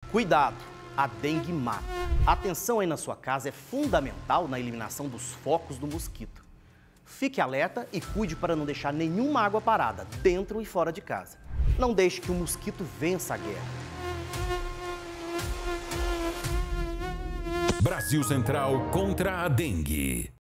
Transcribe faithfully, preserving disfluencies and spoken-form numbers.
Cuidado, a dengue mata. Atenção aí na sua casa é fundamental na eliminação dos focos do mosquito. Fique alerta e cuide para não deixar nenhuma água parada, dentro e fora de casa. Não deixe que o mosquito vença a guerra. Brasil Central contra a dengue.